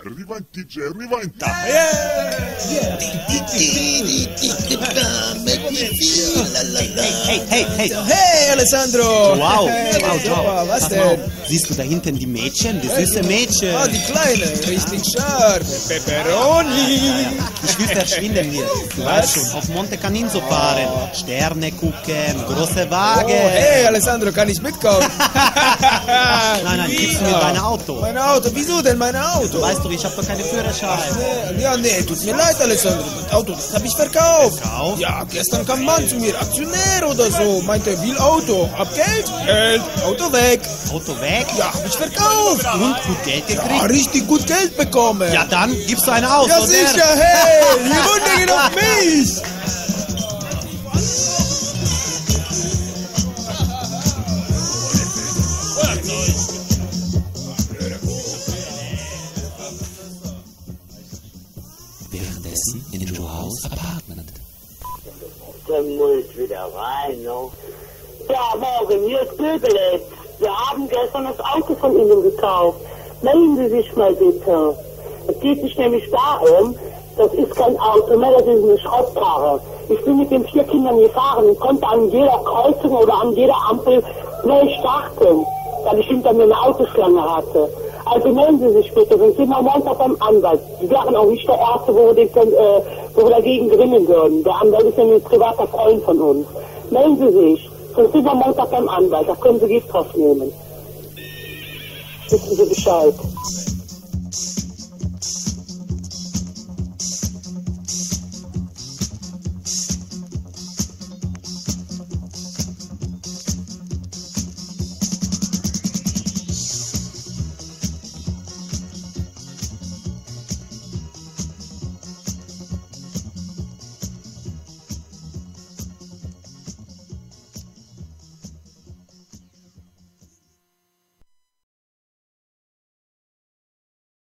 Rewind DJ, rewind. Hey, Alessandro! Wow, Hey, wow, super, was Pass denn? mal auf. Siehst du da hinten die Mädchen, die süße Mädchen? Ah, die Kleine, richtig scharf. Pepperoni. Ich will verschwinden hier. Du weißt schon, auf Monte Caninzo fahren, Sterne gucken, große Wagen. Oh, hey, Alessandro, kann ich mitkommen? Nein, gibst du mir dein Auto? Mein Auto? Wieso denn mein Auto? Weißt du, ich habe doch keine Führerschein. Ja, nee, tut mir leid, Alessandro. Das Auto, das habe ich verkauft. Verkauft? Ja, gestern kam ein Mann zu mir, Aktionär oder so. Meinte, will Auto. Hab Geld? Geld. Auto weg. Auto weg? Ja, hab ich verkauft. Und gut Geld Ja, gekriegt? richtig gut Geld bekommen. Ja, dann gibst du ein Auto, Ja, oder? sicher, hey, die Runde geht auf mich. Währenddessen in Joaos Apartment. Dann muss ich wieder rein, no? Ja, morgen, hier ist Böbelet. Wir haben gestern das Auto von Ihnen gekauft. Melden Sie sich mal bitte. Es geht sich nämlich darum, das ist kein Auto mehr, das ist eine Schrottkarre. Ich bin mit den 4 Kindern gefahren und konnte an jeder Kreuzung oder an jeder Ampel neu starten, weil ich hinter mir eine Autoschlange hatte. Also melden Sie sich bitte, sonst sind wir Montag beim Anwalt. Sie wären auch nicht der Erste, wo wir dagegen gewinnen würden. Der Anwalt ist ja ein privater Freund von uns. Melden Sie sich, sonst sind wir Montag beim Anwalt. Da können Sie Gift drauf nehmen. Wissen Sie Bescheid.